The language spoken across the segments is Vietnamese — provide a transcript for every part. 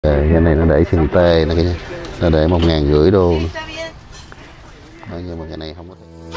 Cái này nó để sừng tê nó để 1.500 đô. Nhưng mà cái này không có.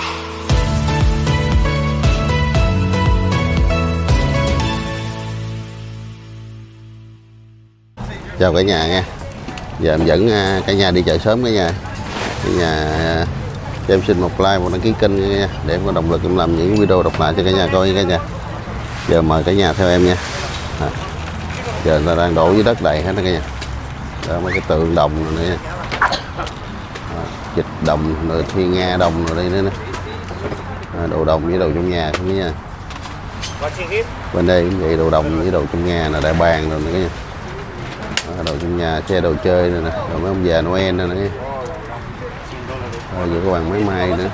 Chào cả nhà nha. Giờ em dẫn cả nhà đi chợ sớm cả nhà. Cho em xin một like, một đăng ký kênh nha, để em có động lực em làm những video độc lạ cho cả nhà coi cả nhà. Giờ mời cả nhà theo em nha. Giờ người ta đang đổ dưới đất đầy hết đó cả nhà. Đó, mấy cái tượng đồng này nè, vịt đồng rồi thiên nga đồng rồi đây nữa nè, đồ đồng với đồ trong nhà không nha. Bên đây cũng vậy, đồ đồng với đồ trong nhà là đại bàng rồi nữa nha. Đồ trong nhà, xe đồ chơi nữa nè, rồi mấy ông già Noel nữa nè. Rồi có bằng máy may nữa.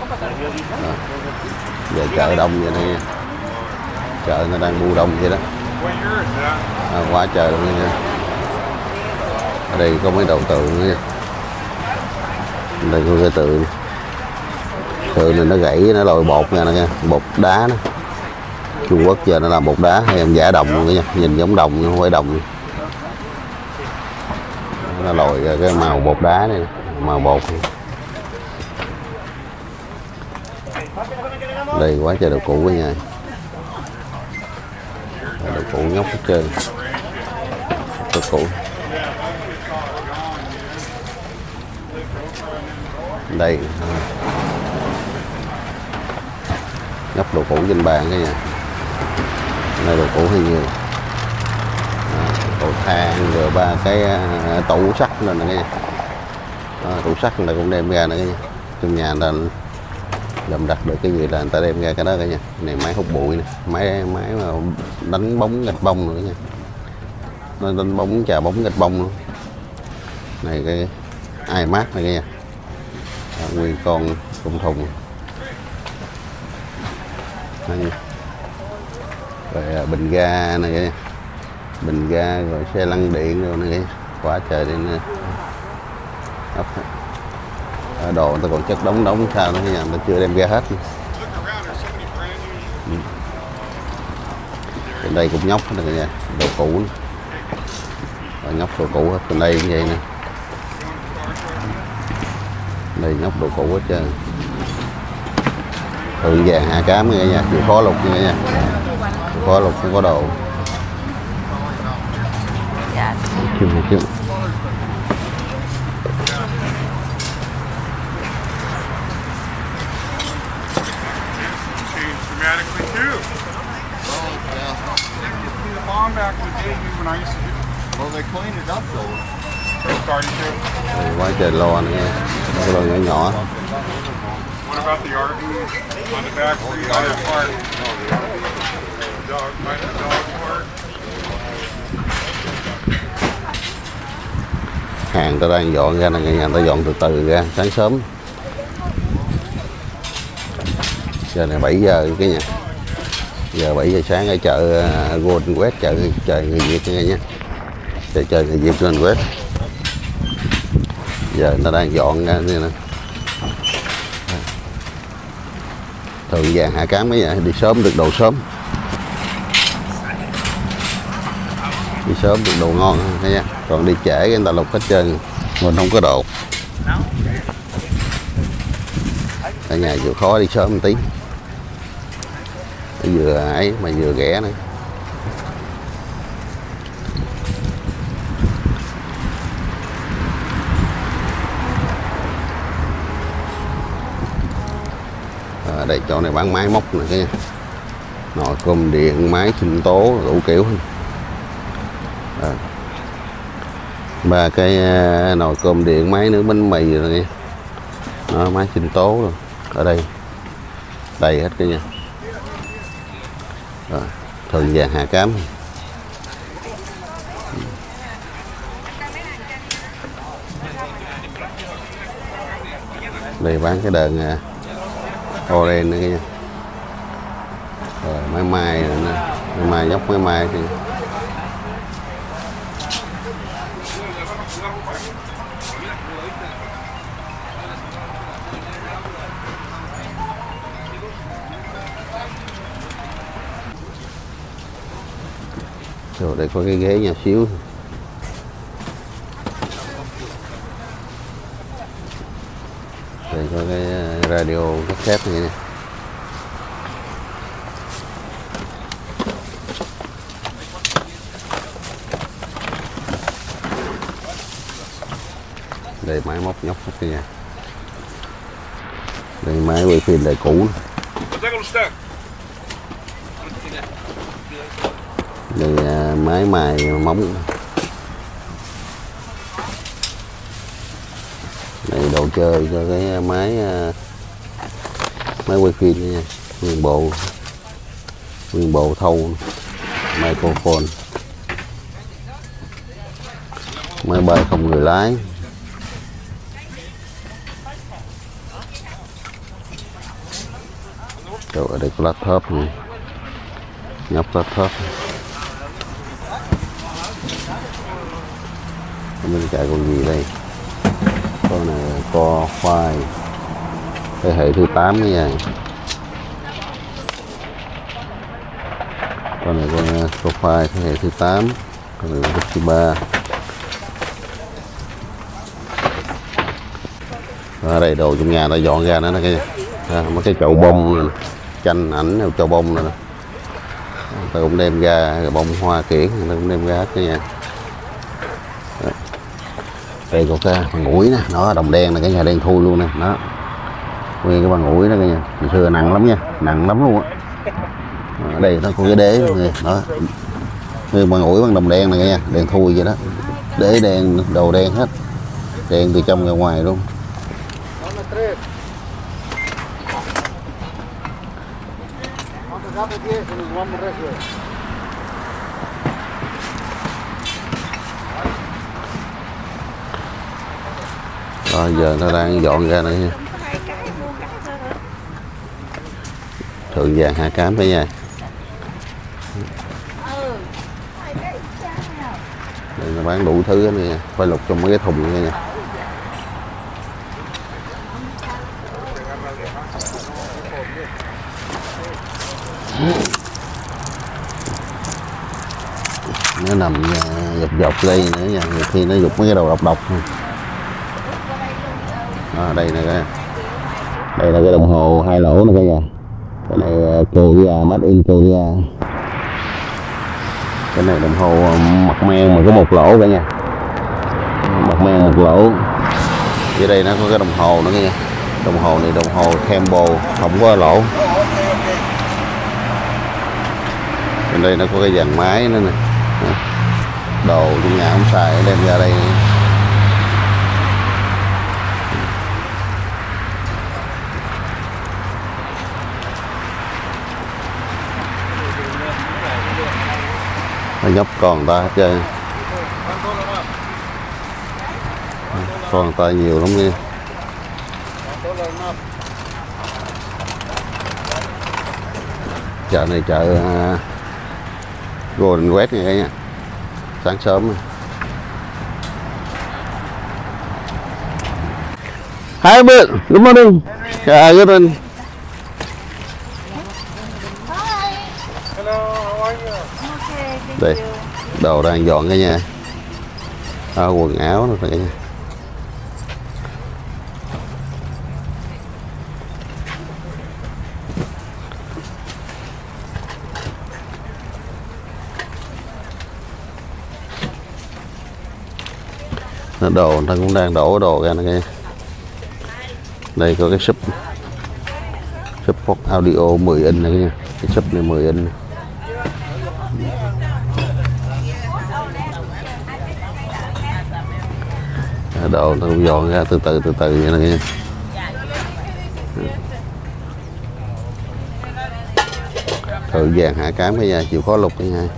Giờ chợ đông vậy nè, chợ người đang bu đông vậy đó. Quá trời luôn nha. Ở đây có mấy đầu tượng nữa. Đây có cái tượng này nó gãy, nó lồi bột nha, bột đá đó. Trung Quốc giờ nó làm bột đá hay em giả đồng luôn nha, nhìn giống đồng nhưng không phải đồng. Nó lồi cái màu bột đá này, màu bột. Đây quá trời đồ cũ cả nhà. Đồ cũ nhóc hết trơn. Đồ cũ. Đây nhóc đồ cũ trên bàn cái nha. Đây đồ cũ hay nhiều. Cầu thang rồi ba cái tủ sắt lên nè cái nha. Tủ sắt này cũng đem ra nữa cái nha. Trong nhà người ta làm đặt được cái gì là người ta đem ra cái đó cái nha. Này máy hút bụi nè, máy mà đánh bóng gạch bông nữa nha. Nó đánh bóng chà bóng gạch bông luôn. Này cái iMac này cái nha. Nguyên con thùng. Rồi bình ga này kìa. Bình ga rồi xe lăn điện rồi này kìa. Quá trời đi nữa. Đồ người ta còn chất đóng sao nữa, nhà người ta chưa đem ra hết. Bên đây cũng nhóc hết rồi nha, đồ cũ. Nhóc đồ cũ hết, bên đây cũng vậy nè. Đây nhóc đồ cũ hết trơn. Tượng vàng hạ cám nha nha, chịu khó lục nha nha. Chịu khó lục không có đồ. Chứ. Quá trời lo nữa nha, cái lo nhỏ nhỏ. What about the RV on the back where you have park? Dog park. Hàng ta đang dọn ra này, nhà ta dọn từ từ ra, sáng sớm. Giờ này 7 giờ cái nhà. Giờ 7 giờ sáng ở chợ Golden West, chợ người Việt nha nhé. Chợ người Việt Golden West. Giờ người ta đang dọn ra đây nè. Thường vàng hạ cám mấy vậy, đi sớm được đồ sớm. Đi sớm được đồ ngon nha. Còn đi trễ người ta lục hết trơn, mình không có đồ. Ở nhà vừa khó đi sớm một tí. Vừa ấy mà vừa ghẻ nữa. Đây chỗ này bán máy móc nè cái nồi cơm điện, máy sinh tố đủ kiểu. Ba cái nồi cơm điện, máy nướng bánh mì rồi nha. Đó, máy sinh tố rồi. Ở đây đầy hết cái nha. Thường vàng hạ cám. Đây bán cái đờn orange nữa nha. Rồi máy may rồi nè, máy may nhóc máy may thì rồi đây có cái ghế nhỏ xíu. có cái radio cassette này nè. Đây máy móc nhóc hết nha. Đây máy quay phim đời cũ. Đây máy mài móng. Đây đồ chơi cho cái máy quay phim nha. Nguyên bộ thâu microphone. Máy bay không người lái. Rồi ở đây có laptop này, nhóc laptop. Mình chạy con gì đây? Con này co file thế hệ thứ 8 cái này. Con này con co file thế hệ thứ 8, con này thứ 3. Ở đây đồ trong nhà đã dọn ra nữa nè cái mấy cái chậu bông này, tranh ảnh chậu bông này nè. Tôi cũng đem ra rồi bông hoa kiển tôi cũng đem ra hết cái nhà. Đây có cái bằng ủi nè, nó đồng đen là cái nhà đen thui luôn nè, đó. Nguyên cái bằng ủi đó cái nhà, hồi xưa nặng lắm nha, nặng lắm luôn á. Ở đây nó có cái đế luôn nè, đó. Nguyên bằng ủi bằng đồng đen này cái nha, đen thui vậy đó. Đế đen, đầu đen hết. Đen từ trong ra ngoài luôn. Rồi giờ nó đang dọn ra nữa nha. Thượng vàng hạ cám đấy nha. Đây nó bán đủ thứ hết nha, phải lục trong mấy cái thùng này nha. Nó nằm dọc dọc đây nữa nha, nhiều khi nó dục mấy cái đầu độc độc. Đây nè cái, đây là cái đồng hồ 2 lỗ nè cả nhà. Cái này Korea, made in Korea. Cái này đồng hồ mặt men mà có 1 lỗ cả nhà, mặt men 1 lỗ. Dưới đây nó có cái đồng hồ nữa nha. Đồng hồ này đồng hồ Campbell không có lỗ. Bên đây nó có cái dàn máy nữa nè. Đồ trong nhà không xài đem ra đây. Nó nhóc con ta hết trơn. Con ta nhiều lắm nha. Chợ này chợ Golden West này nha. Sáng sớm. Hi, good morning. Good morning. Đây, đồ đang dọn cái nhà. Quần áo nữa cả nhà. Đồ người ta cũng đang đổ đồ ra nè. Đây có cái sub audio 10 inch này nha. Cái sub này 10 inch. Đồ nó cũng dọn ra từ từ vậy nè. Thượng vàng hạ cám cái nhà, chịu khó lục cái nhà.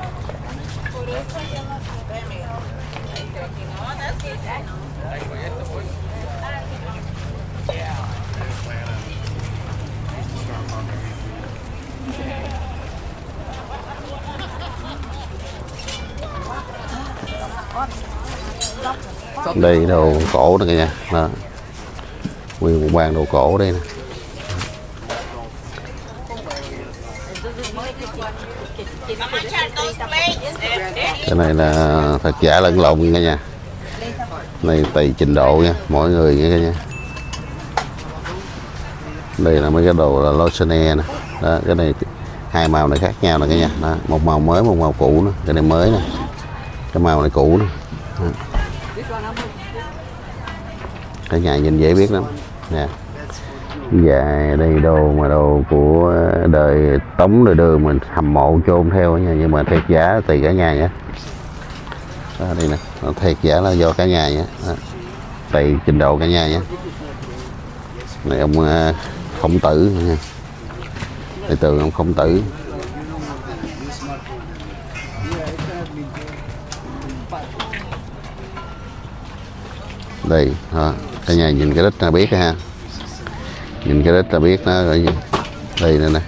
Đây đồ cổ nè cả nhà. Đó. Nguyên một bàn đồ cổ đây nè. Cái này là thật giả lẫn lộn nha cả nhà. Này tùy trình độ nha, mỗi người nha cả nhà. Đây là mấy cái đồ là lotionne nè. Đó, cái này hai màu này khác nhau nè cả nhà. Đó, một màu mới, một màu cũ nữa. Cái này mới nè, cái màu này cũ nè. Cả nhà nhìn dễ biết lắm nè. Dạ đây đồ mà đồ của đời Tống đời Đường mình hầm mộ chôn theo nha, nhưng mà thiệt giả tùy cả nhà nhé. Đó, đây nè, thiệt giả là do cả nhà nhé. Đó, tùy trình độ cả nhà nhé. Này ông Khổng Tử nha, thầy Tường ông Khổng Tử. Đây đó, cả nhà nhìn cái đít là biết ha, nhìn cái đít là biết nó rồi. Đây nè nè,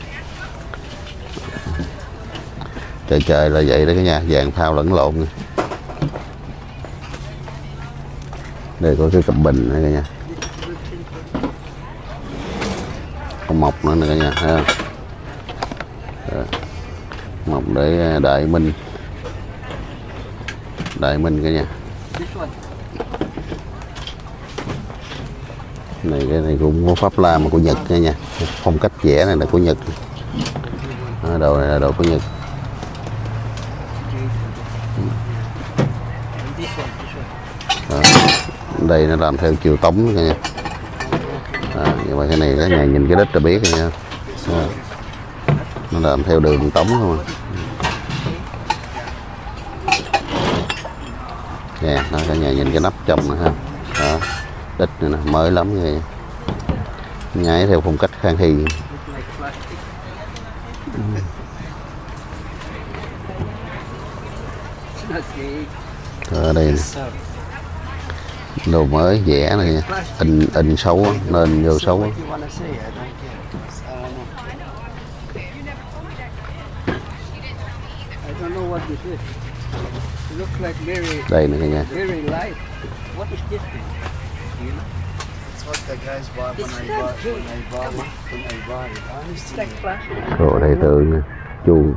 trời là vậy đó cả nhà, vàng thao lẫn lộn. Đây có cái cặp bình nữa cả nhà, con mộc nữa nè cả nhà, thấy không? Mộc để Đại Minh cả nhà. Này cái này cũng có Pháp Lam mà của Nhật cả nhà, phong cách vẽ này là của Nhật. Đồ này là đồ của Nhật. Đó. Đây nó làm theo chiều Tống cả nhà. Nhưng mà cái này cả nhà nhìn cái đít là biết rồi nha. Nó làm theo đường Tống không à. Nè, nó cả nhà nhìn cái nắp trong nữa ha. Đó, đít này nè, mới lắm vậy. Nhái theo phong cách Khang Hy. Ở đây nè. Đồ mới vẽ này nha. In xấu nên vô xấu. Đây nè cả nhà. Đồ thầy Tượng nè, chuông.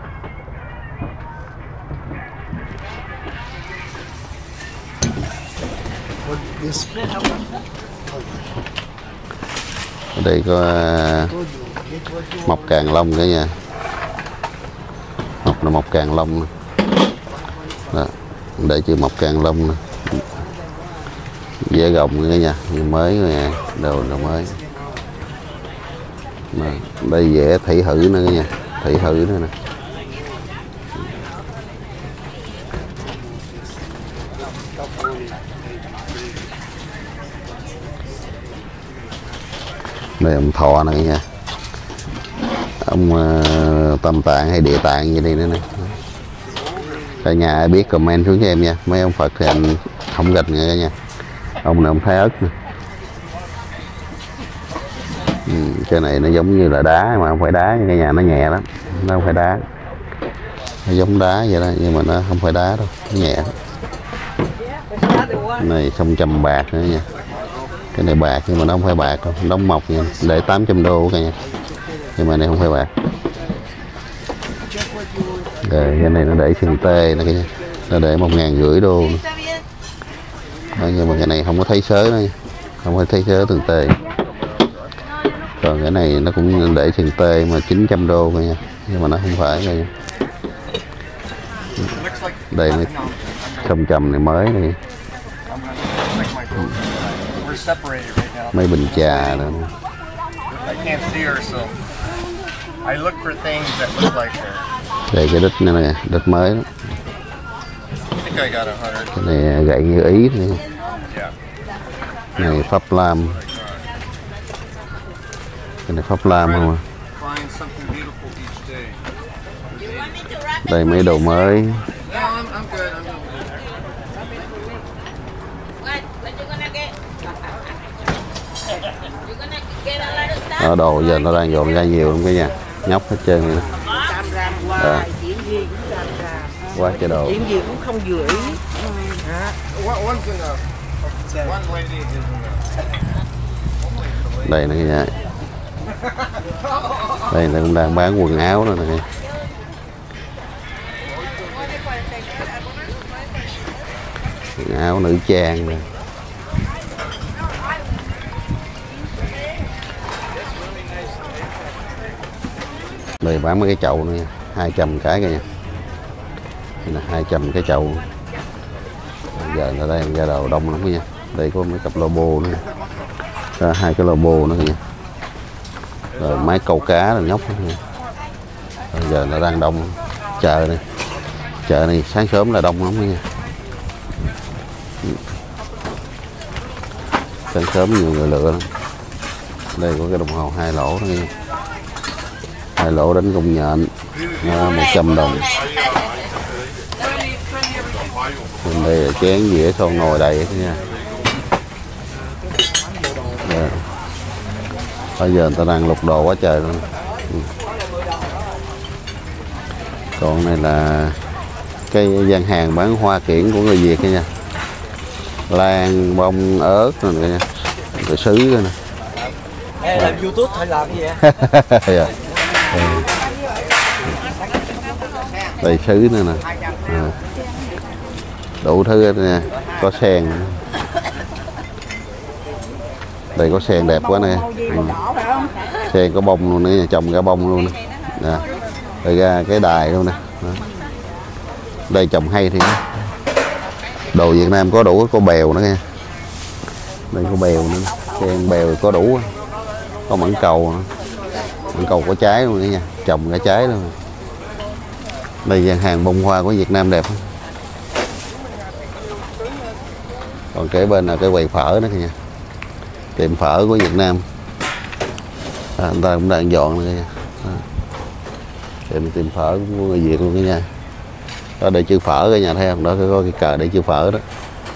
Ở đây có mộc càng long cả nhà. Mộc là mộc càng long nè. Đó, để chữ mộc càng long nè. Dễ gồng cả nhà, mới nè, đồ là mới. Mà đây vẽ thủy hử nữa cả nhà, thủy hử nữa nè. Đây ông Thọ này nha, ông Tam Tạng hay Địa Tạng gì đây nữa nè. Cả nhà ai biết comment xuống cho em nha, mấy ông Phật thì anh không gạch nha cả nhà. Ông này ông Thái Ất nè. Cái này nó giống như là đá mà không phải đá nha cả nhà, nó nhẹ lắm, nó không phải đá, nó giống đá vậy đó nhưng mà nó không phải đá đâu, nó nhẹ đó. Này xong trăm bạc nữa nha. Cái này bạc nhưng mà nó không phải bạc đâu, đóng mộc nha, để 800 đô cả nhà, nhưng mà này không phải bạc. Rồi cái này nó để sừng tê nè cả nhà, nó để 1.500 đô. Đó, nhưng mà cái này không có thấy sớ nữa, không có thấy sớ từng tê. Còn cái này nó cũng để sừng tê mà 900 đô cả nha, nhưng mà nó không phải cả nha. Đây mấy sông trầm này mới này. Mấy bình trà nữa. Đây cái đít này nè, đít mới đó. Cái này gậy như Ý này. Này Pháp Lam. Cái này Pháp Lam không à. Đây mấy đồ mới. Ở đồ giờ nó đang dồn ra nhiều lắm cái nhà, nhóc hết trơn vậy đó. Quá trời đồ. Chuyện gì cũng không vừa ý. Đây nè cái nhà. Đây là cũng đang bán quần áo nữa nè. Quần áo nữ trang nè. Đây bán mấy cái chậu này 200 cái kìa nha. Đây là 200 cái chậu. Giờ người ta đang ra đầu đông lắm nha. Đây có mấy cặp lobo nữa. Đó, 2 cái lobo nữa kìa. Rồi máy câu cá là nhóc nữa. Giờ nó đang đông. Chợ này. Chợ này sáng sớm là đông lắm nha. Sáng sớm nhiều người lựa lắm. Đây có cái đồng hồ 2 lỗ nữa nha. 2 lỗ đánh công nhện 100 đồng. Bên đây là chén dĩa son nồi đầy nha. Bây giờ người ta đang lục đồ quá trời luôn. Còn này là cái gian hàng bán hoa kiển của người Việt nha. Lan, bông, ớt rồi nha. Rồi sứ rồi nè. Ê, làm YouTube hay làm gì vậy? Đây sứ nữa nè. Đủ thứ hết nha. Có sen. Đây có sen đẹp quá nè. Sen có bông luôn nữa, trồng cả bông luôn nè. Đây ra cái đài luôn nè. Đây trồng hay thì đồ Việt Nam có đủ, có bèo nữa nha. Đây có bèo nữa, sen bèo có đủ. Có mãng cầu nữa. Mãng cầu có trái luôn nữa nha, trồng cả trái luôn. Đây gian hàng bông hoa của Việt Nam đẹp. Còn kế bên là cái quầy phở nữa kìa. Tiệm phở của Việt Nam. Anh ta cũng đang dọn nữa nha. Tiệm phở của người Việt luôn nha. Đó đây chữ phở cái nhà thấy không? Đó có cái cờ để chữ phở đó.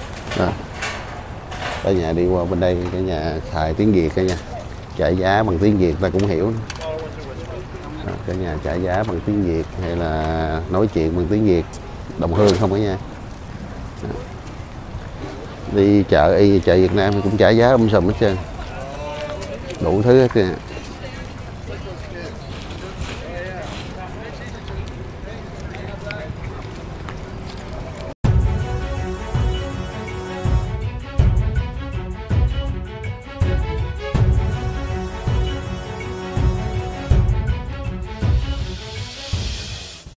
Cái nhà đi qua bên đây cái nhà xài tiếng Việt cái nha. Trả giá bằng tiếng Việt ta cũng hiểu. Cái nhà trả giá bằng tiếng Việt hay là nói chuyện bằng tiếng Việt đồng hương không cả nha. Đi chợ y chợ Việt Nam cũng trả giá sùm hết trơn. Đủ thứ hết kìa.